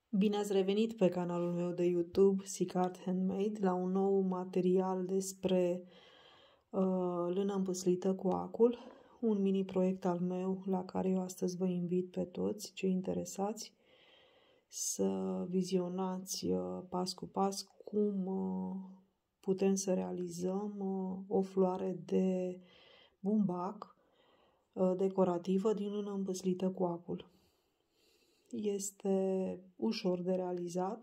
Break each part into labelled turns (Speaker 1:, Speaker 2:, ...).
Speaker 1: Bine ați revenit pe canalul meu de YouTube, Sick Art Handmade, la un nou material despre lână împâslită cu acul, un mini proiect al meu la care eu astăzi vă invit pe toți cei interesați să vizionați pas cu pas cum putem să realizăm o floare de bumbac decorativă din lână împâslită cu acul. Este ușor de realizat.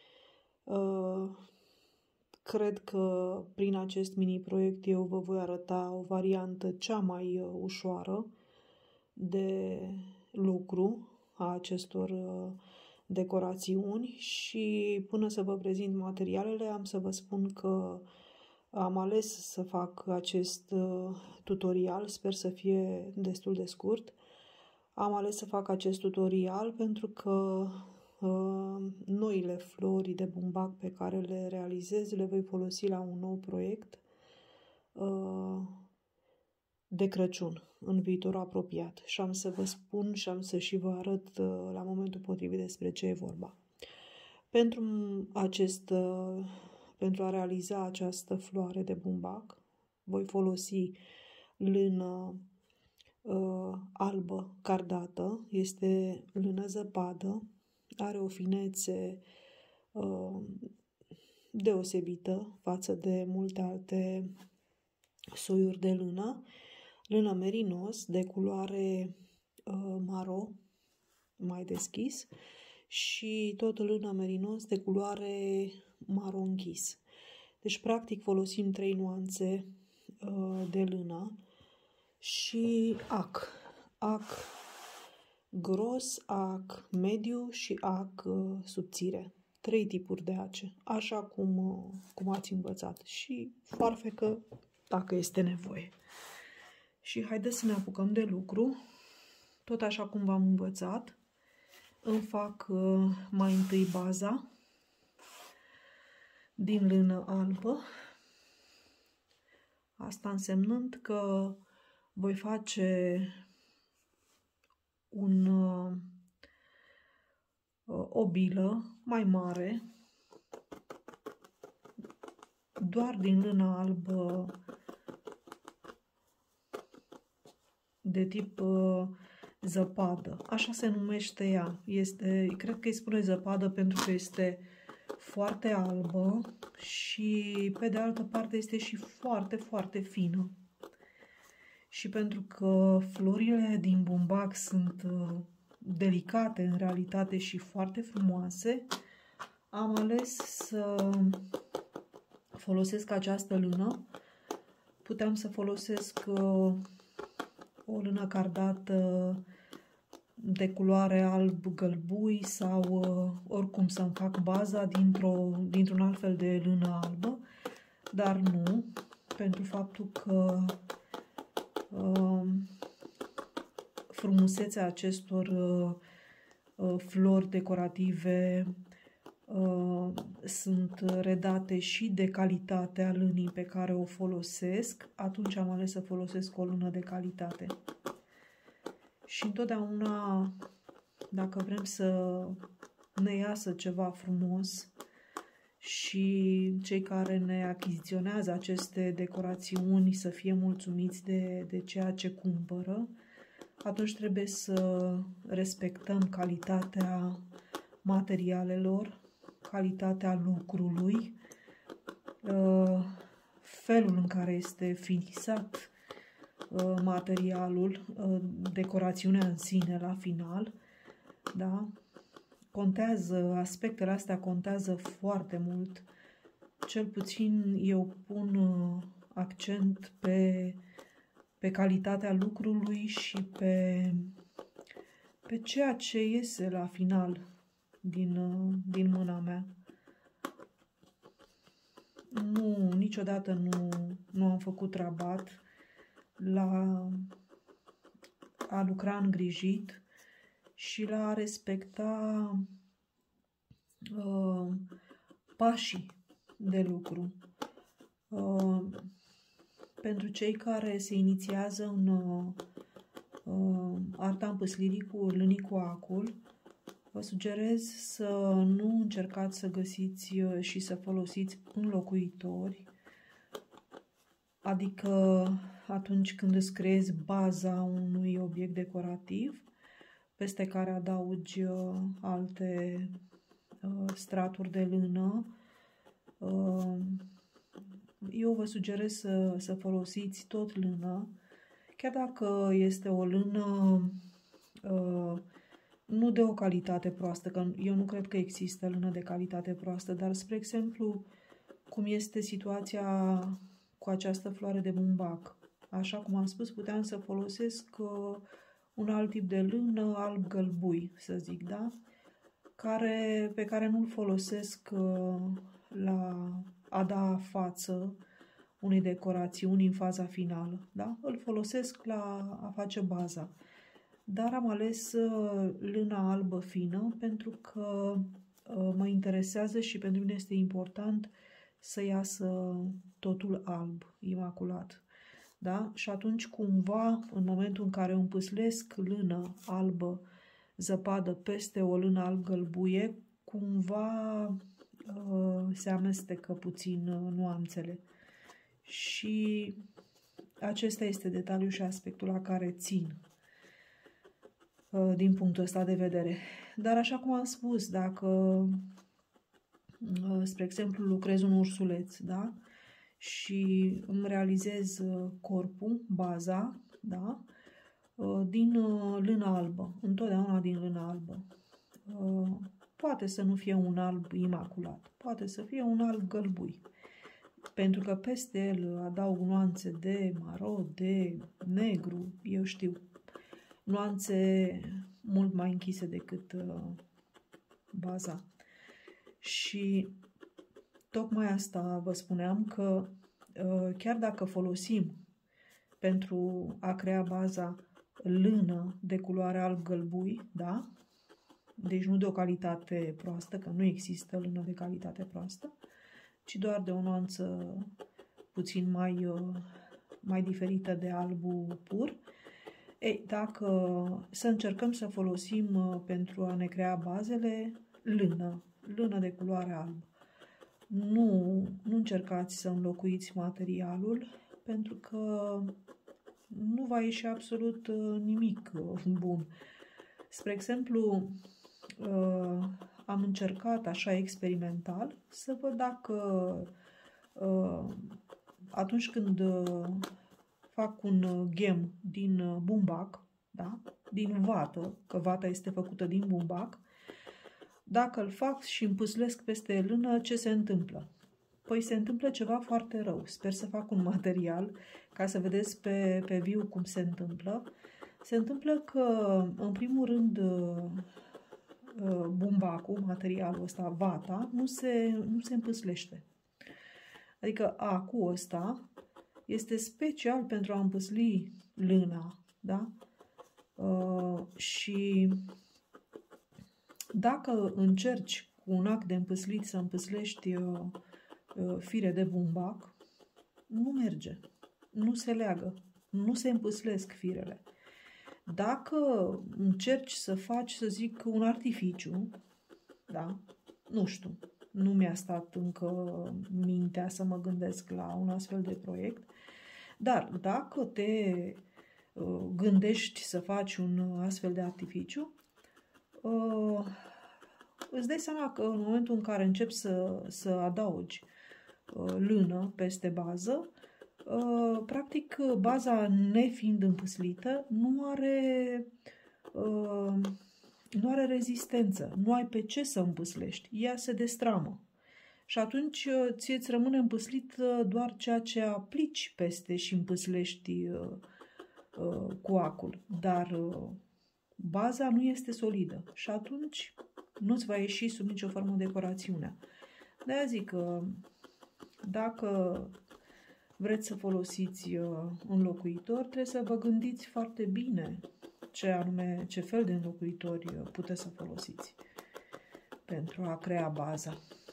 Speaker 1: Cred că prin acest mini-proiect eu vă voi arăta o variantă cea mai ușoară de lucru a acestor decorațiuni și până să vă prezint materialele am să vă spun că am ales să fac acest tutorial, sper să fie destul de scurt. Am ales să fac acest tutorial pentru că noile flori de bumbac pe care le realizez le voi folosi la un nou proiect de Crăciun în viitorul apropiat și am să vă spun și am să și vă arăt la momentul potrivit despre ce e vorba. Pentru a realiza această floare de bumbac voi folosi lână albă cardată, este lână zăpadă, are o finețe deosebită față de multe alte soiuri de lână, lână merinos de culoare maro mai deschis și tot lână merinos de culoare maro închis. Deci practic folosim 3 nuanțe de lână și ac gros, ac mediu și ac subțire. 3 tipuri de ace, așa cum ați învățat și foarfecă dacă este nevoie. Și haideți să ne apucăm de lucru, tot așa cum v-am învățat. Îmi fac mai întâi baza din lână albă, asta însemnând că voi face o bilă mai mare, doar din lână albă de tip zăpadă. Așa se numește ea. Cred că îi spune zăpadă pentru că este foarte albă și pe de altă parte este și foarte, foarte fină. Și pentru că florile din bumbac sunt delicate în realitate și foarte frumoase, am ales să folosesc această lână. Puteam să folosesc o lână cardată de culoare alb gălbui sau oricum să-mi fac baza dintr-un alt fel de lână albă, dar nu, pentru faptul că frumusețea acestor flori decorative sunt redate și de calitatea lânii pe care o folosesc, atunci am ales să folosesc o lână de calitate. Și întotdeauna, dacă vrem să ne iasă ceva frumos și cei care ne achiziționează aceste decorațiuni să fie mulțumiți de ceea ce cumpără, atunci trebuie să respectăm calitatea materialelor, calitatea lucrului, felul în care este finisat materialul, decorațiunea în sine la final, da? Contează, aspectele astea contează foarte mult. Cel puțin eu pun accent pe calitatea lucrului și pe ceea ce iese la final din mâna mea. Niciodată nu am făcut rabat la a lucra îngrijit și la a respecta pașii de lucru. Pentru cei care se inițiază în arta împăslirii cu lânii cu acul, Vă sugerez să nu încercați să găsiți și să folosiți înlocuitori, adică atunci când îți creezi baza unui obiect decorativ, peste care adaugi alte straturi de lână. Eu vă sugerez să folosiți tot lână, chiar dacă este o lână nu de o calitate proastă, că eu nu cred că există lână de calitate proastă, dar, spre exemplu, cum este situația cu această floare de bumbac. Așa cum am spus, puteam să folosesc un alt tip de lână, alb-gălbui, să zic, da? Pe care nu-l folosesc la a da față unei decorațiuni în faza finală, da? Îl folosesc la a face baza. Dar am ales lâna albă fină pentru că mă interesează și pentru mine este important să iasă totul alb, imaculat. Da? Și atunci cumva, în momentul în care împâslesc lână albă zăpadă peste o lână alb-gălbuie, cumva se amestecă puțin nuanțele. Și acesta este detaliul și aspectul la care țin din punctul ăsta de vedere. Dar așa cum am spus, dacă, spre exemplu, lucrez un ursuleț, da? Și îmi realizez corpul, baza, da? Din lână albă, întotdeauna din lână albă. Poate să nu fie un alb imaculat, poate să fie un alb gălbui, pentru că peste el adaug nuanțe de maro, de negru, eu știu, nuanțe mult mai închise decât baza. Și tocmai asta vă spuneam, că chiar dacă folosim pentru a crea baza lână de culoare alb-gălbui, da? Deci nu de o calitate proastă, că nu există lână de calitate proastă, ci doar de o nuanță puțin mai diferită de albul pur. Ei, dacă să încercăm să folosim pentru a ne crea bazele lână de culoare albă. Nu încercați să înlocuiți materialul, pentru că nu va ieși absolut nimic bun. Spre exemplu, am încercat așa experimental să văd dacă atunci când fac un ghem din bumbac, da? Din vată, că vata este făcută din bumbac, dacă îl fac și împâslesc peste lână, ce se întâmplă? Păi se întâmplă ceva foarte rău. Sper să fac un material ca să vedeți pe viu cum se întâmplă. Se întâmplă că, în primul rând, bumbacul, materialul ăsta, vata, nu se împâslește. Adică acul ăsta este special pentru a împâsli lâna, da? Și dacă încerci cu un ac de împâslit să împâslești fire de bumbac, nu merge, nu se leagă, nu se împâslesc firele. Dacă încerci să faci, să zic, un artificiu, da? Nu știu, nu mi-a stat încă mintea să mă gândesc la un astfel de proiect, dar dacă te gândești să faci un astfel de artificiu, îți dai seama că în momentul în care începi să adaugi lână peste bază, practic baza nefiind împâslită nu are rezistență, nu ai pe ce să împâslești, ea se destramă. Și atunci ție îți rămâne împâslit doar ceea ce aplici peste și împâslești cu acul, dar baza nu este solidă și atunci nu-ți va ieși sub nicio formă decorațiunea. De-aia zic că dacă vreți să folosiți înlocuitor, trebuie să vă gândiți foarte bine ce fel de înlocuitori puteți să folosiți pentru a crea baza.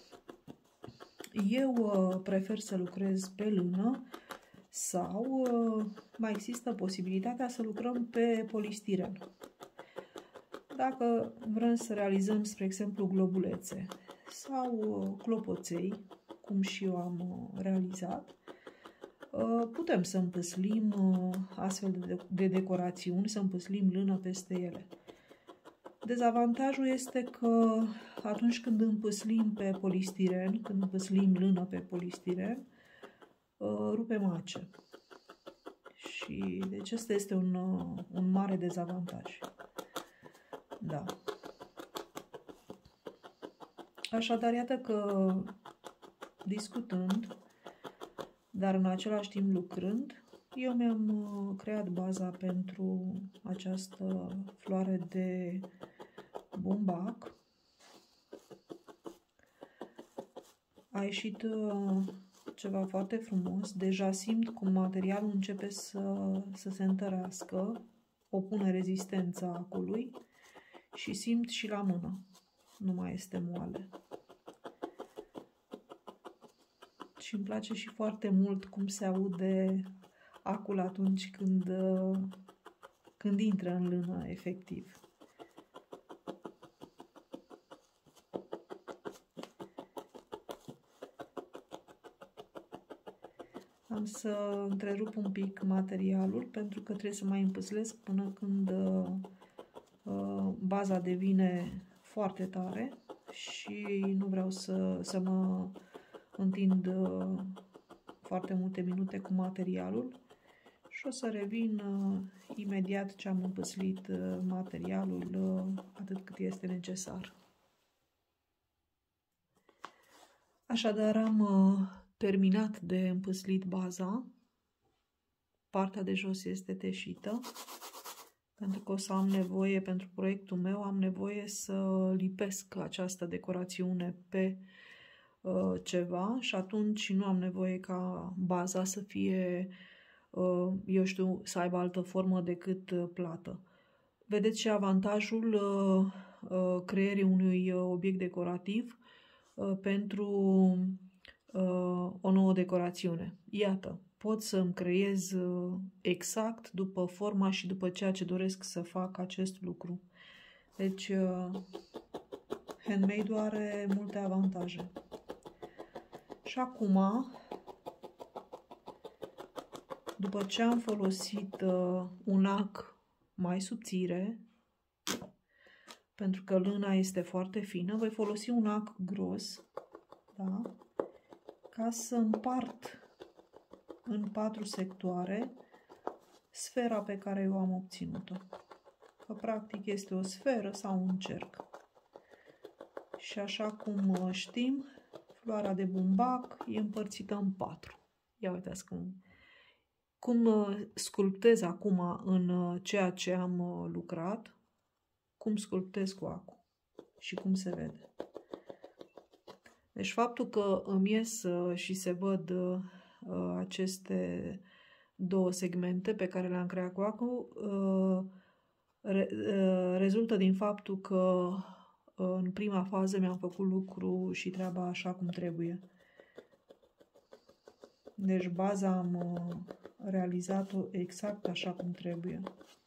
Speaker 1: Eu prefer să lucrez pe lână sau mai există posibilitatea să lucrăm pe polistiren. Dacă vrem să realizăm, spre exemplu, globulețe sau clopoței, cum și eu am realizat, putem să împăslim astfel de decorațiuni, să împăslim lână peste ele. Dezavantajul este că atunci când împăslim pe polistiren, când împăslim lână pe polistiren, rupe mace. Și deci ăsta este un mare dezavantaj. Da. Așadar, iată că discutând, dar în același timp lucrând, eu mi-am creat baza pentru această floare de bumbac. A ieșit ceva foarte frumos. Deja simt cum materialul începe să se întărească, opune rezistența acului și simt și la mână. Nu mai este moale. Și îmi place și foarte mult cum se aude acul atunci când intră în lână, efectiv. Am să întrerup un pic materialul pentru că trebuie să mai împâslesc până când baza devine foarte tare și nu vreau să mă întind foarte multe minute cu materialul și o să revin imediat ce am împăslit materialul atât cât este necesar. Așadar am terminat de împăslit baza. Partea de jos este teșită pentru că o să am nevoie, pentru proiectul meu, am nevoie să lipesc această decorațiune pe ceva și atunci nu am nevoie ca baza să fie, eu știu, să aibă altă formă decât plată. Vedeți și avantajul creierii unui obiect decorativ pentru o nouă decorațiune. Iată, pot să îmi creez exact după forma și după ceea ce doresc să fac acest lucru. Deci, handmade-ul are multe avantaje. Și acum, după ce am folosit un ac mai subțire, pentru că lâna este foarte fină, voi folosi un ac gros, da? Ca să împart în 4 sectoare sfera pe care eu am obținut-o. Că practic este o sferă sau un cerc. Și așa cum știm, floarea de bumbac e împărțită în 4. Ia uitați cum sculptez acum în ceea ce am lucrat, cum sculptez cu acul și cum se vede. Deci faptul că îmi ies și se văd aceste două segmente pe care le-am creat cu acul, rezultă din faptul că în prima fază mi-am făcut lucru și treaba așa cum trebuie. Deci baza am realizat-o exact așa cum trebuie.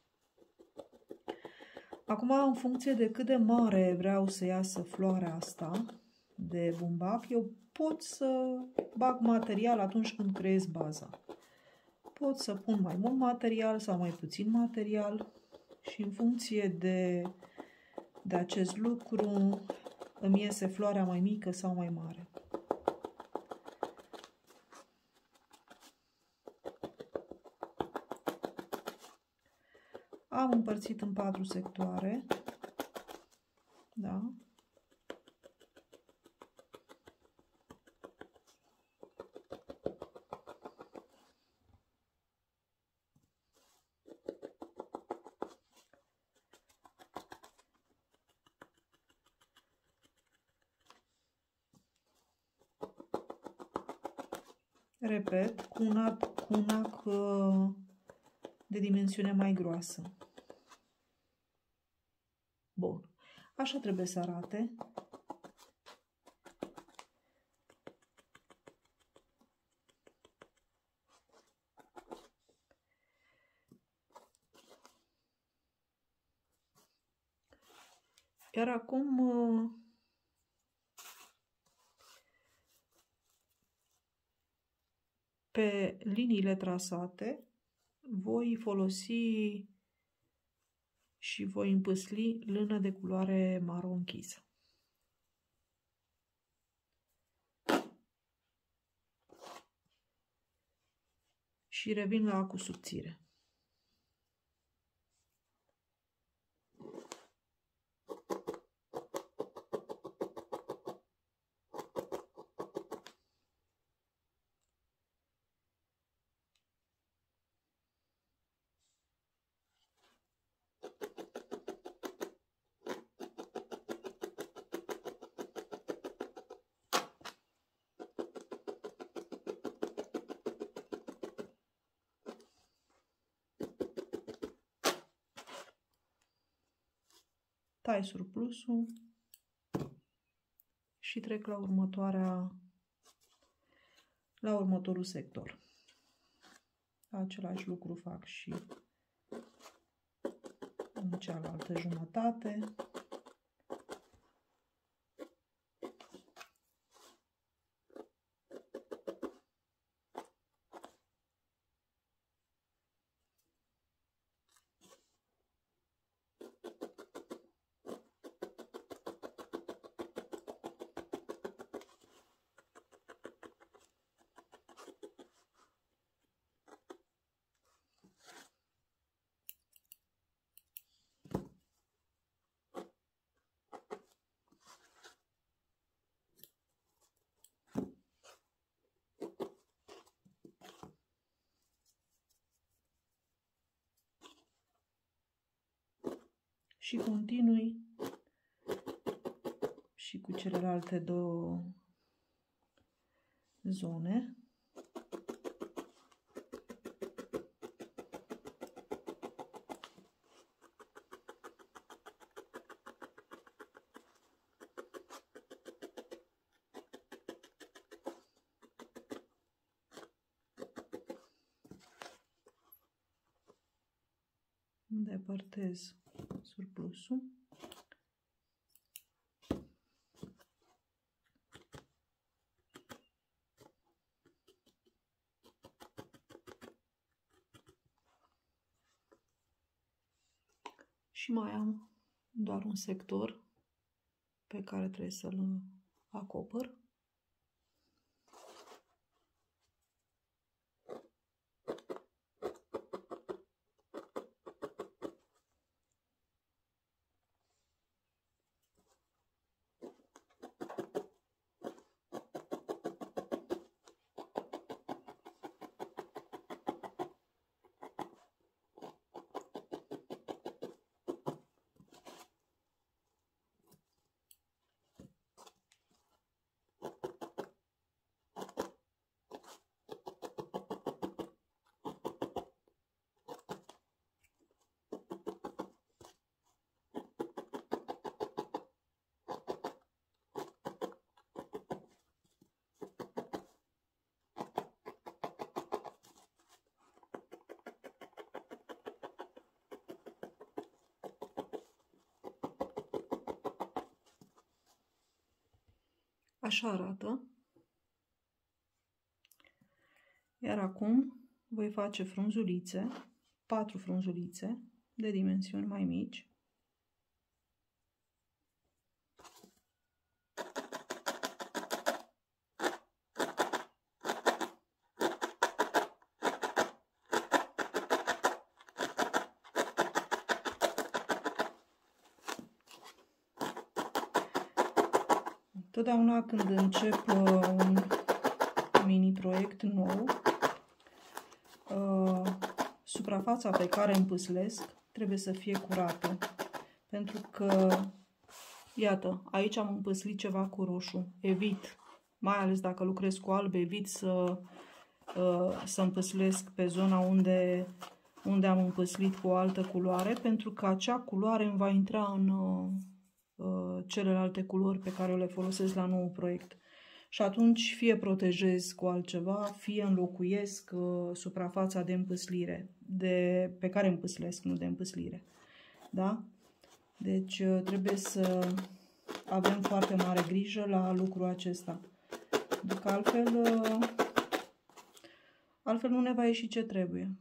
Speaker 1: Acum, în funcție de cât de mare vreau să iasă floarea asta de bumbac, eu pot să bag material atunci când creez baza. Pot să pun mai mult material sau mai puțin material și în funcție de acest lucru îmi iese floarea mai mică sau mai mare. Am împărțit în 4 sectoare, da? Repet, cu un ac de dimensiune mai groasă. Bun. Așa trebuie să arate. Iar acum pe liniile trasate voi folosi și voi împâsli lână de culoare maro închisă. Și revin la cu subțire. Tai surplusul și trec la următorul sector. Același lucru fac și în cealaltă jumătate. Și continui și cu celelalte două zone. Îndepărtez surplusul. Și mai am doar un sector pe care trebuie să-l acopăr. Așa arată. Iar acum voi face frunzulițe, 4 frunzulițe de dimensiuni mai mici. Totdeauna când încep un mini-proiect nou, suprafața pe care împâslesc trebuie să fie curată. Pentru că, iată, aici am împâslit ceva cu roșu. Evit, mai ales dacă lucrez cu alb, evit să împâslesc pe zona unde am împâslit cu o altă culoare, pentru că acea culoare îmi va intra în celelalte culori pe care le folosesc la nou proiect. Și atunci fie protejez cu altceva, fie înlocuiesc suprafața de împâslire, pe care împâslesc, nu de împâslire. Da? Deci trebuie să avem foarte mare grijă la lucrul acesta. Adică altfel nu ne va ieși ce trebuie.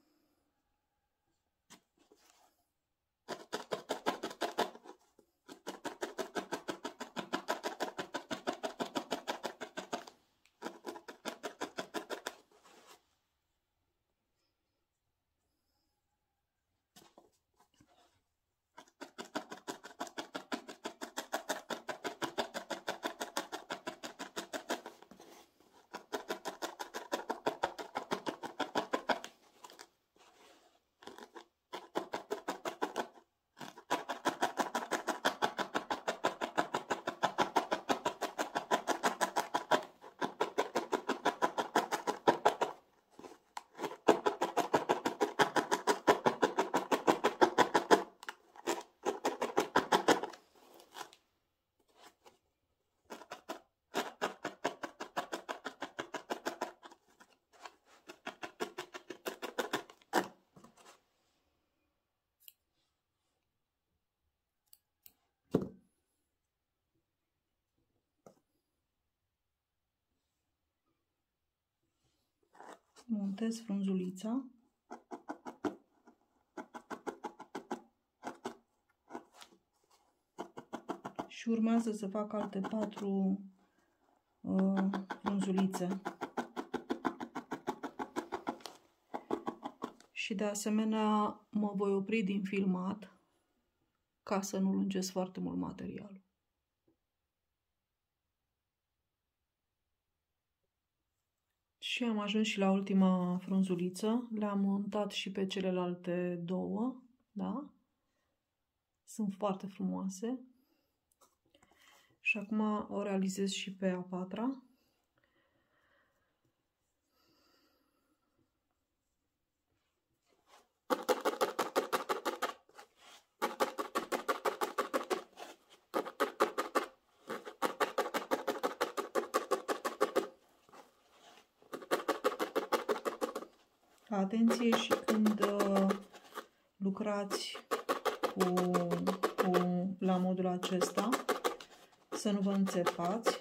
Speaker 1: Montez frunzulița. Și urmează să fac alte 4 frunzulițe. Și de asemenea mă voi opri din filmat ca să nu lungesc foarte mult materialul. Și am ajuns și la ultima frunzuliță. Le-am montat și pe celelalte 2, da? Sunt foarte frumoase. Și acum o realizez și pe a 4-a. Atenție și când lucrați la modul acesta, să nu vă înțepați.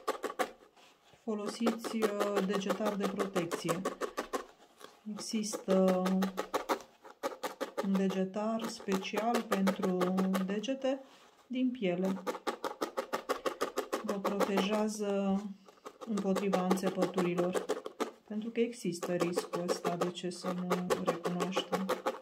Speaker 1: Folosiți degetar de protecție. Există un degetar special pentru degete din piele. Vă protejează împotriva înțepăturilor. Pentru că există riscul ăsta, de ce să nu recunoaștem.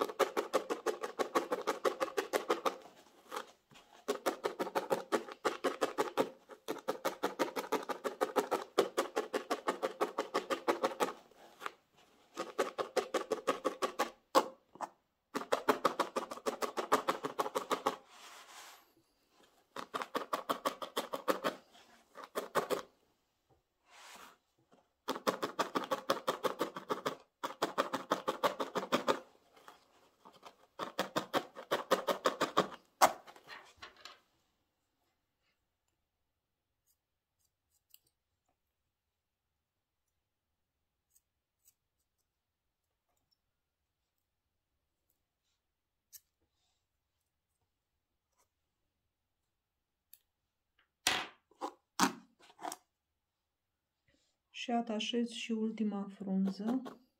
Speaker 1: Și atașez și ultima frunză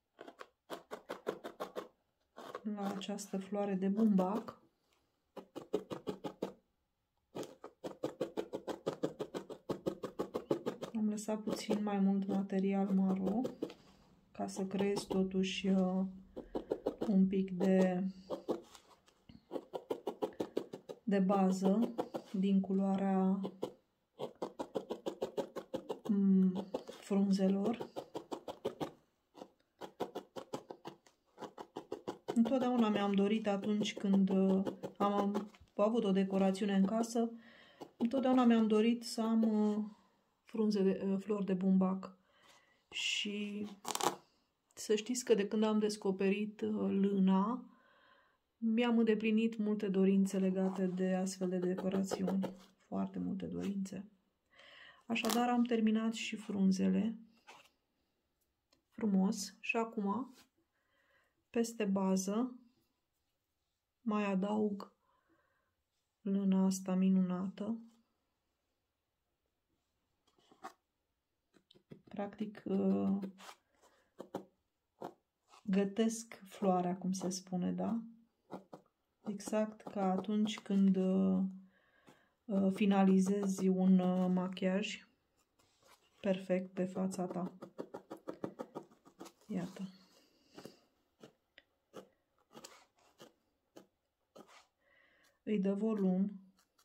Speaker 1: la această floare de bumbac. Am lăsat puțin mai mult material maro ca să creez totuși un pic de bază din culoarea frunzelor. Întotdeauna mi-am dorit, atunci când am avut o decorațiune în casă, întotdeauna mi-am dorit să am flori de bumbac. Și să știți că de când am descoperit lâna, mi-am îndeplinit multe dorințe legate de astfel de decorațiuni. Foarte multe dorințe. Așadar am terminat și frunzele. Frumos. Și acum, peste bază, mai adaug lâna asta minunată. Practic, gătesc floarea, cum se spune, da? Exact ca atunci când finalizezi un machiaj perfect pe fața ta. Iată. Îi dă volum.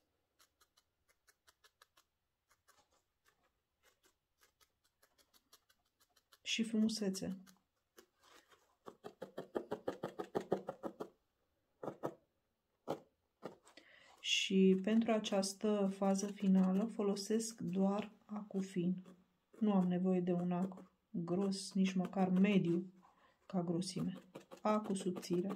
Speaker 1: Și frumusețe. Și pentru această fază finală folosesc doar acu fin. Nu am nevoie de un acu gros, nici măcar mediu ca grosime. Acu subțire.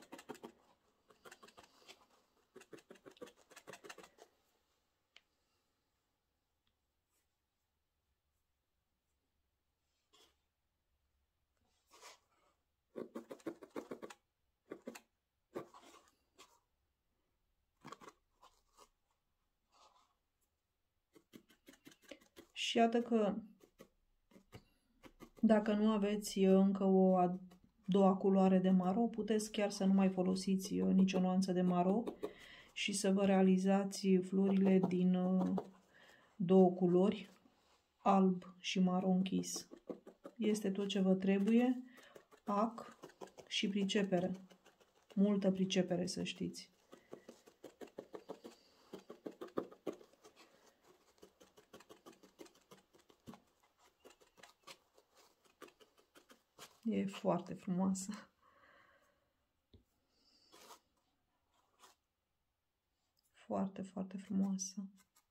Speaker 1: Și iată că dacă nu aveți încă o a doua culoare de maro, puteți chiar să nu mai folosiți nicio nuanță de maro și să vă realizați florile din două culori, alb și maro închis. Este tot ce vă trebuie, ac și pricepere. Multă pricepere, să știți. E foarte frumoasă. Foarte, foarte frumoasă.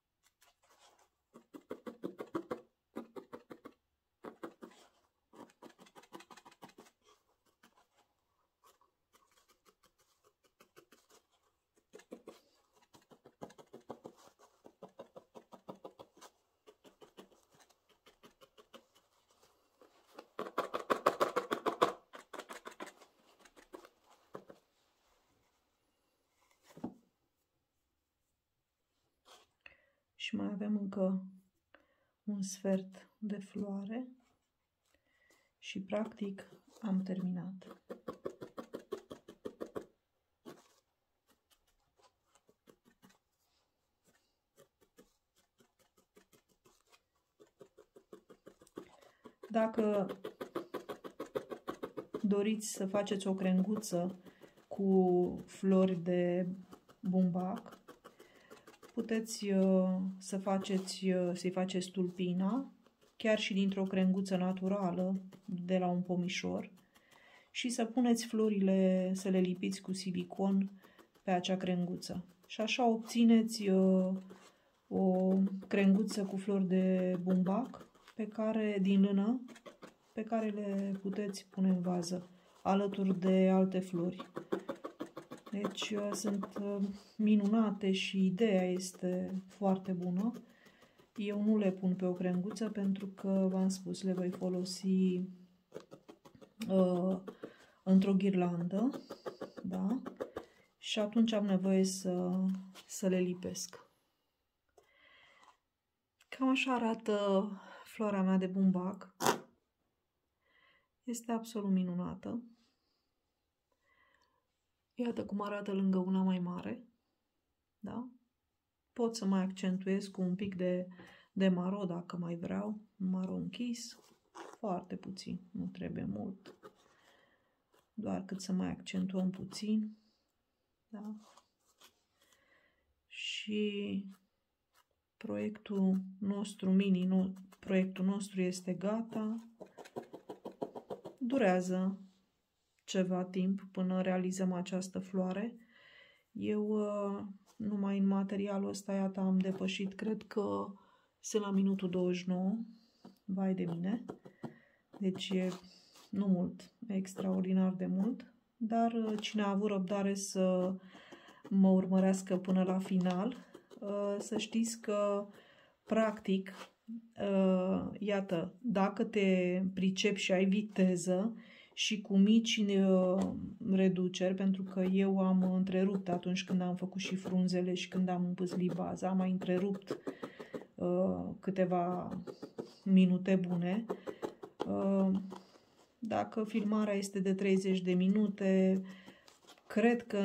Speaker 1: Și mai avem încă un sfert de floare și practic am terminat. Dacă doriți să faceți o crenguță cu flori de bumbac, puteți să-i faceți tulpina, chiar și dintr-o crenguță naturală, de la un pomișor, și să puneți florile, să le lipiți cu silicon pe acea crenguță. Și așa obțineți o crenguță cu flori de bumbac din lână, pe care le puteți pune în vază, alături de alte flori. Deci sunt minunate și ideea este foarte bună. Eu nu le pun pe o crenguță pentru că, v-am spus, le voi folosi într-o ghirlandă, da? Și atunci am nevoie să le lipesc. Cam așa arată floarea mea de bumbac. Este absolut minunată. Iată cum arată lângă una mai mare. Da? Pot să mai accentuez cu un pic de maro dacă mai vreau. Maro închis. Foarte puțin. Nu trebuie mult. Doar cât să mai accentuăm puțin. Da? Și proiectul nostru proiectul nostru este gata. Durează ceva timp până realizăm această floare. Eu numai în materialul ăsta, iată, am depășit, cred că sunt la minutul 29. Vai de mine. Deci e nu mult, extraordinar de mult. Dar cine a avut răbdare să mă urmărească până la final, să știți că practic, iată, dacă te pricepi și ai viteză și cu mici reduceri, pentru că eu am întrerupt atunci când am făcut și frunzele și când am împâslit baza, am mai întrerupt câteva minute bune. Dacă filmarea este de 30 de minute, cred că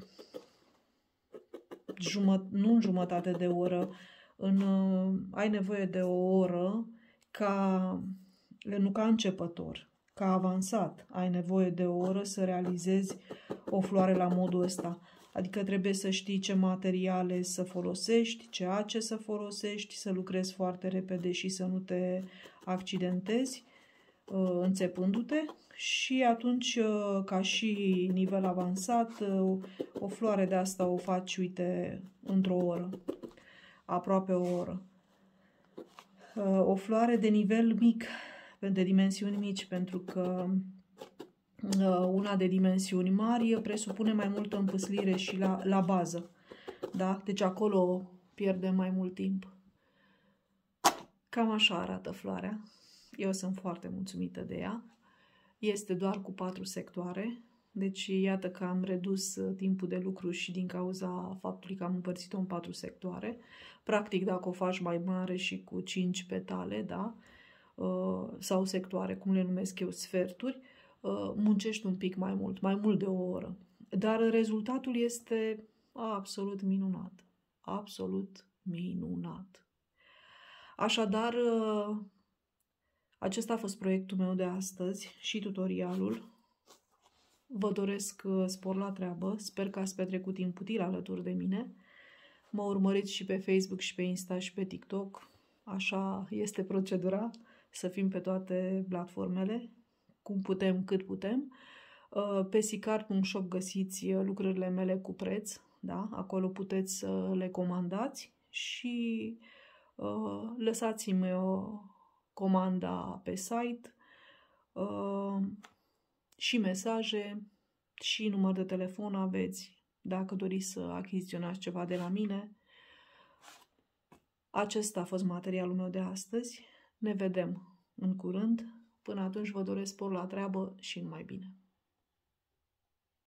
Speaker 1: nu în jumătate de oră, ai nevoie de o oră nu ca începător, ca avansat. Ai nevoie de o oră să realizezi o floare la modul ăsta. Adică trebuie să știi ce materiale să folosești, ce ace să folosești, să lucrezi foarte repede și să nu te accidentezi înțepându-te. Și atunci, ca și nivel avansat, o floare de asta o faci, uite, într-o oră, aproape o oră. O floare de nivel mic, de dimensiuni mici, pentru că una de dimensiuni mari presupune mai multă împâslire și la bază. Da? Deci acolo pierdem mai mult timp. Cam așa arată floarea. Eu sunt foarte mulțumită de ea. Este doar cu 4 sectoare. Deci iată că am redus timpul de lucru și din cauza faptului că am împărțit-o în 4 sectoare. Practic, dacă o faci mai mare și cu 5 petale, da? Sau sectoare, cum le numesc eu, sferturi, muncești un pic mai mult de o oră. Dar rezultatul este absolut minunat. Absolut minunat. Așadar, acesta a fost proiectul meu de astăzi și tutorialul. Vă doresc spor la treabă. Sper că ați petrecut timp util alături de mine. Mă urmăriți și pe Facebook și pe Insta și pe TikTok. Așa este procedura, să fim pe toate platformele, cum putem, cât putem. Pe sicar.shop găsiți lucrările mele cu preț, da? Acolo puteți să le comandați și lăsați-mi comanda pe site și mesaje și număr de telefon aveți dacă doriți să achiziționați ceva de la mine. Acesta a fost materialul meu de astăzi. Ne vedem în curând. Până atunci vă doresc spor la treabă și numai bine.